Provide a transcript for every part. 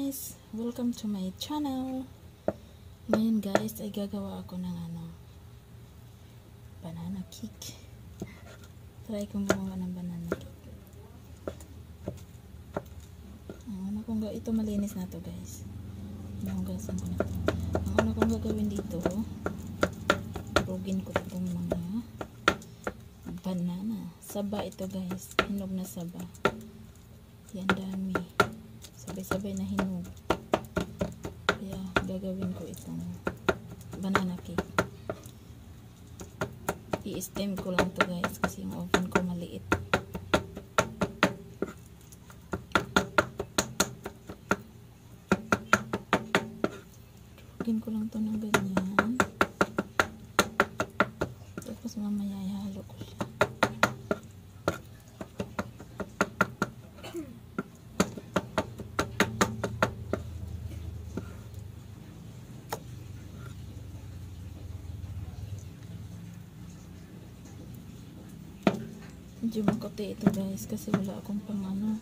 guys! Welcome to my channel. Ngayon guys ay gagawa ako ng banana cake. Try kong gumawa ng banana cake. Ito malinis na to guys. Hinugasan ko na to. Ang una kong gagawin dito, rugin ko itong mga banana. Saba ito guys. Hinog na saba. Yan dami. Sabay-sabay na hinog. Kaya gagawin ko itong banana cake. I-steam ko lang to guys kasi yung oven ko maliit. Rugin ko lang to ng ganyan. Tapos mamaya ihalo ko siya. Medyo makote ito guys kasi wala akong pang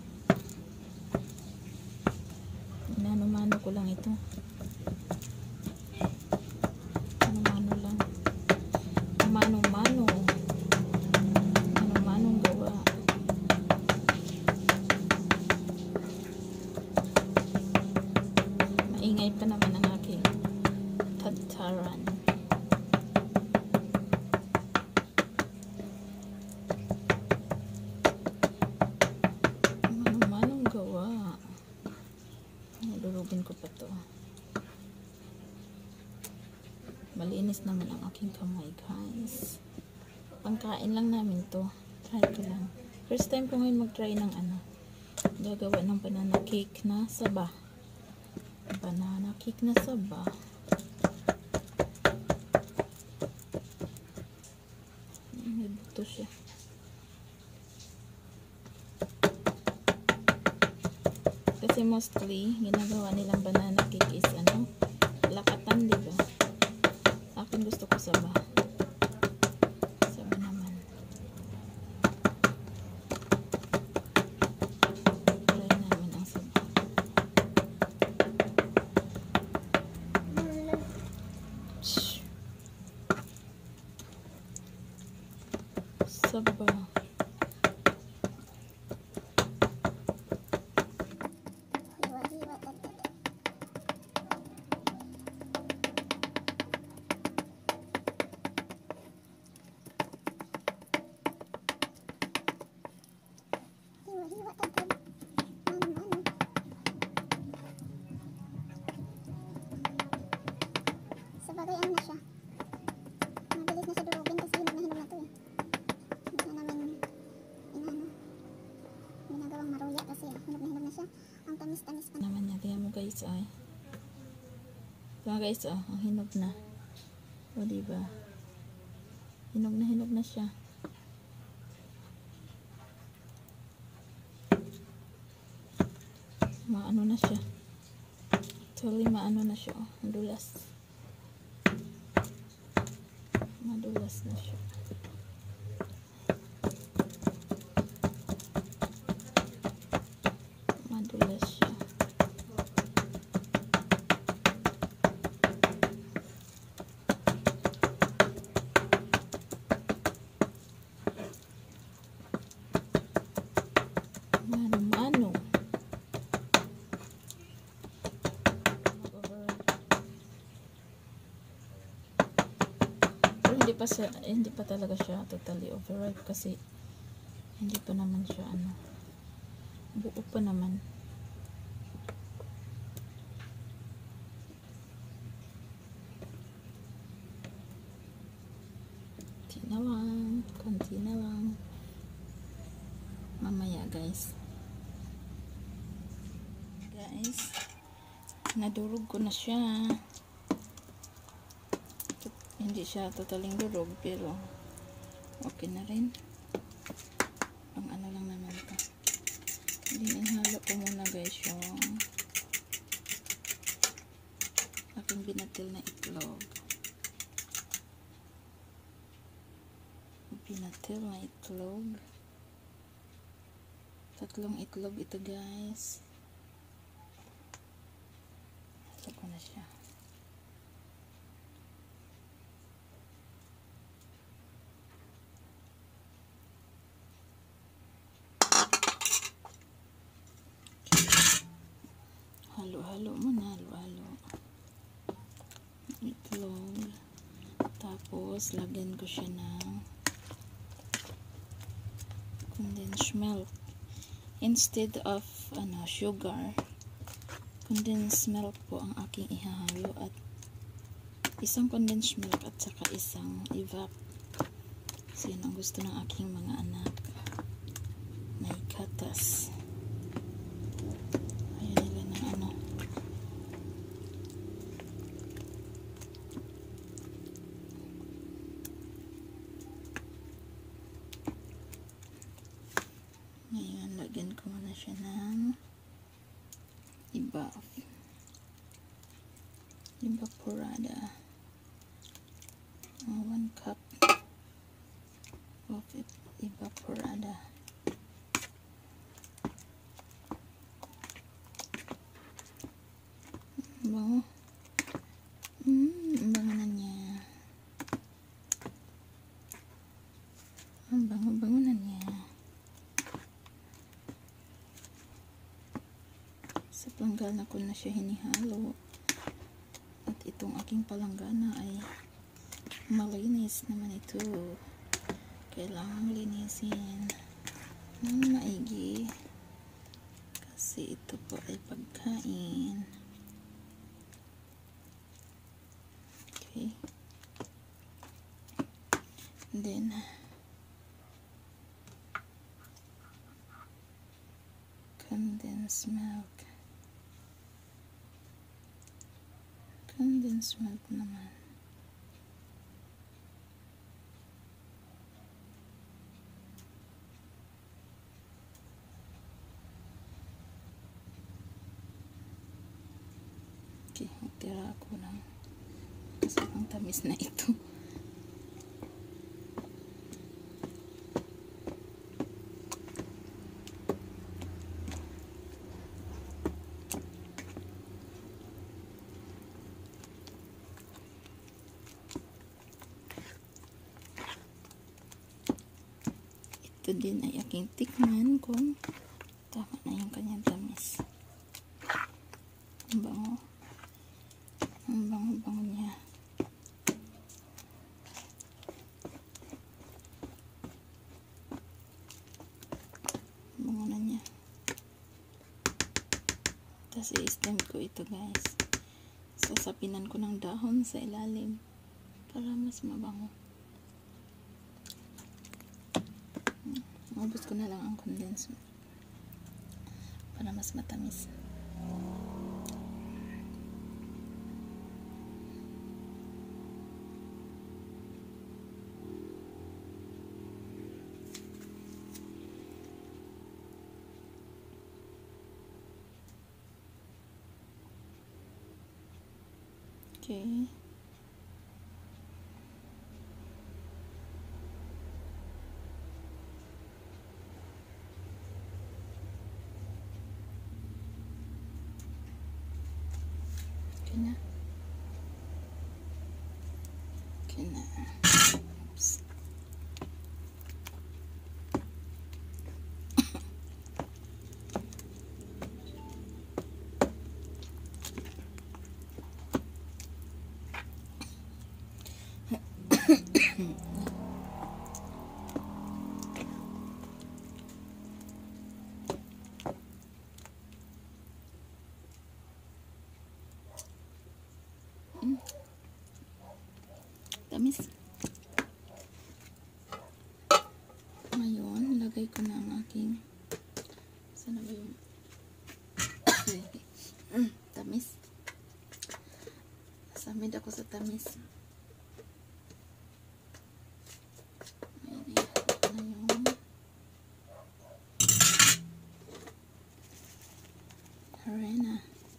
inano-mano ko lang ito. Mano lang. Mano-manong gawa. Maingay pa naman ang aking tataran. Durugin ko pa to. Malinis naman ang aking kamay guys. Pangkain lang namin to. Try ko lang. First time ko ngayon mag-try ng gagawa ng banana cake na saba. Banana cake na saba. May buto siya. Kasi mostly, ginagawa nilang banana cake is lakatan, diba? Akin gusto ko saba. Saba naman. Try namin ang saba. Saba. Sabagay na siya. Mabilis na siya durugin kasi hinog na to eh. Hindi na namin ginagawang maruya kasi hinog na siya. Ang tamis-tamis pa Naman niya. Tingnan mo guys ay. Tingnan guys ang hinog na. O diba? Hinog na siya. Maano na siya. Actually maano na siya. Madulas. Madulas na siya. Madulas siya. Mano-mano. Hindi pa talaga siya totally overripe kasi hindi pa naman siya buo pa naman. Konti na lang mamaya guys, nadurog ko na siya. Hindi siya totaling durog pero okay na rin. Ang lang naman ito. Hinalo ko muna guys yung aking binatil na itlog. Binatil na itlog. 3 itlog ito guys. na siya. Halo-halo muna, halo-halo. Itlog. Tapos, lagyan ko siya ng condensed milk. Instead of sugar, condensed milk po ang aking ihahalo, at isang condensed milk at saka isang evap. So, yun ang gusto ng aking mga anak. May katas. Ayaw nila ng Ngayon, lagyan ko muna siya ng evaporada. 1 cup of evaporada. Bango. Ang bango na niya. Ang bango-bango na niya. Sa panggal na ko na siya hinihalo. At itong aking palanggana ay malinis naman ito. Kailangang linisin ng maigi kasi ito po ay pagkain. Okay. Then, condensed milk. Condensed milk naman. Okay, magtira ako ng kasi ang tamis na ito. Ito din ay aking tikman kung tama na yung kanyang tamis. Ang bango. Ang bango-bango niya. Bango na niya. Tapos i-stem ko ito, guys. Sasapinan ko ng dahon sa ilalim para mas mabango. Ubus ko na lang ang condensed milk para mas matamis. Okay. Okay na. Okay na. Oops. Tamis. Ngayon, lagay ko na ang aking sana ba yung tamis. Nasamid ako sa tamis. Ayan, ito na yung harina.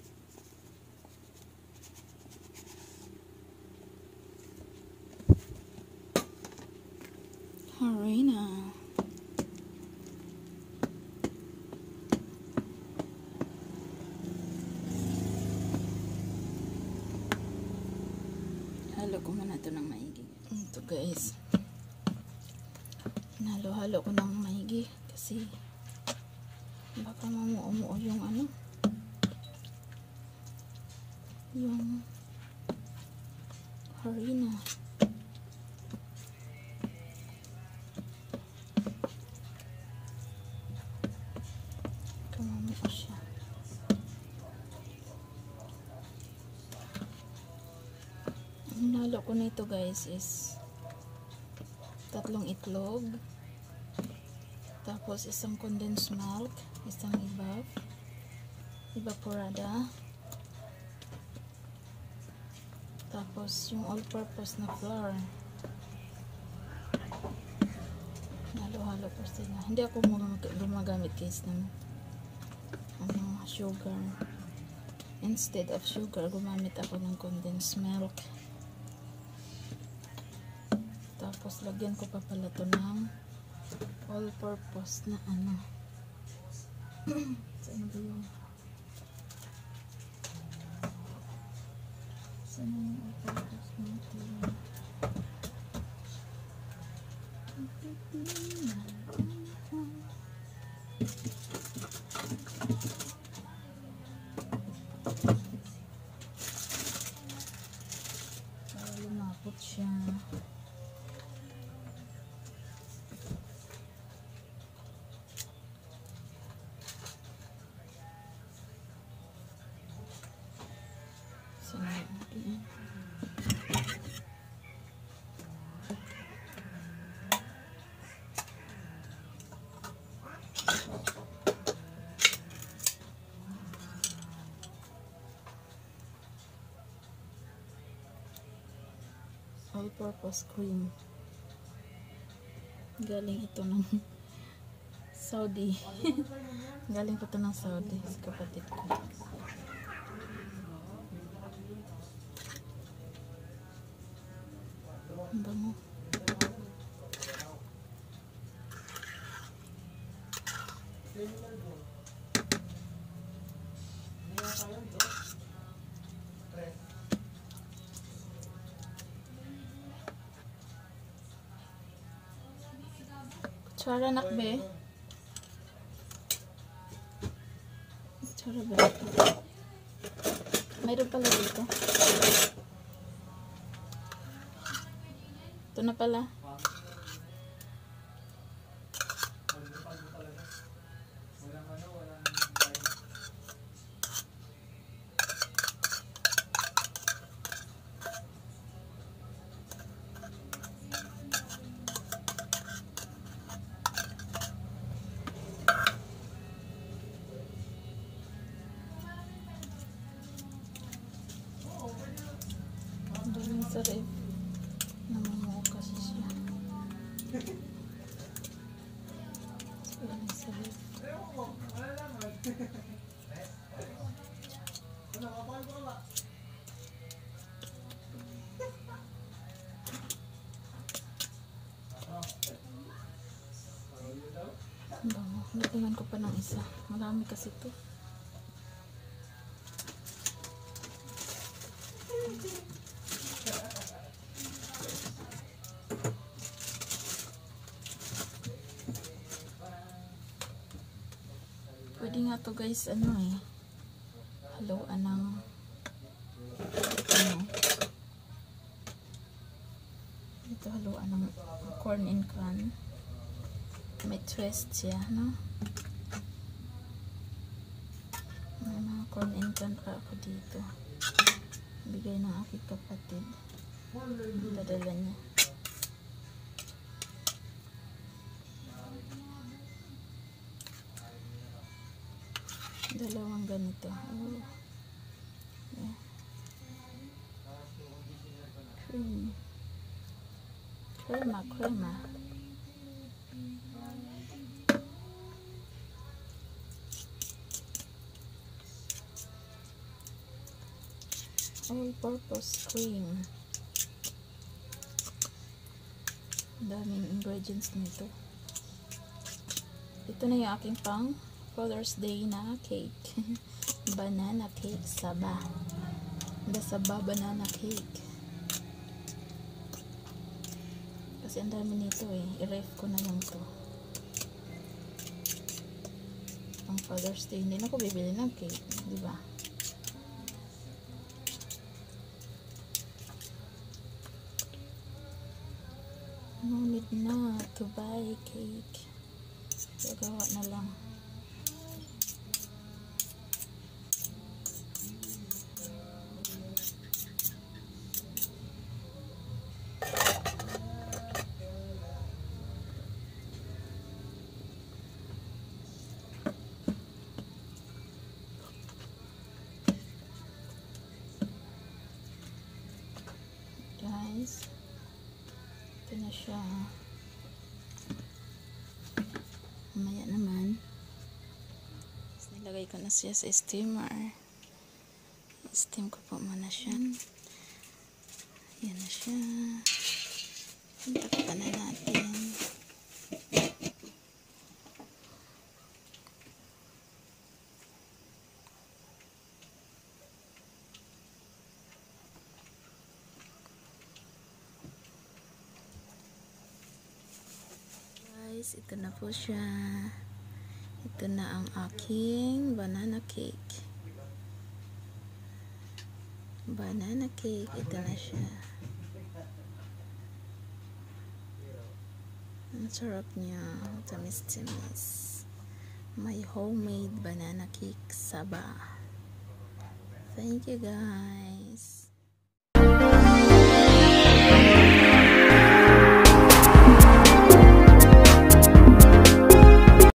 Harina. Halo-halo ko muna ito ng maigi. Ito guys. Halo-halo ko ng maigi kasi baka mamuo yung ano. Yung harina. Mamuo siya. Ang halo ko nito guys is 3 itlog, tapos isang condensed milk, isang evaporada, tapos yung all-purpose na flour. Halo-halo ko sila. Hindi ako gumagamit guys ng sugar. Instead of sugar, gumamit ako ng condensed milk. Tapos lagyan ko pa pala to ng all-purpose na ano. Saan ba yun? Saan yung all-purpose natin? Para lumapot siya. All-purpose cream. Galing ito ng Saudi. Galing ko ito ng Saudi sa kapatid ko. Ang bango. Kutsara nakbe. Kutsara ba ito? Mayroon pala dito. Ito na pala. Ang sarap. Namumuo kasi siya. Ang sarap. Natingan ko pa ng isa. Marami kasi ito. Pwede nga to guys, ano eh, haluan ng ano, ito haluan ng corn in can. May twist siya, no? May mga corn in can pa ako dito. Bigay ng aking kapatid. Dadala niya. Dalawang ganito. Oh. Yeah. Cream. Crema. All-purpose cream. Daming ingredients nito. Ito na yung aking pang Father's Day na cake. Banana cake saba. The saba banana cake. Kasi ang dami nito eh. I-ref ko na lang to. Ang Father's Day. Hindi na ako bibili ng cake. Diba? No need na to buy cake. Gagawa na lang. Guys, ito na siya. Mamaya naman nilagay ko na siya sa steamer. Steam ko po muna siya. Yan na siya. Takpan na natin. Guys, ito na po siya. Ito na ang aking banana cake. Banana cake, ito na siya. Ang sarap niya. Tamis-tamis. My homemade banana cake saba. Thank you guys.